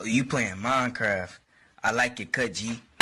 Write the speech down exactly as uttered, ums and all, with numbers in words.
You playing Minecraft. I like your cut, G.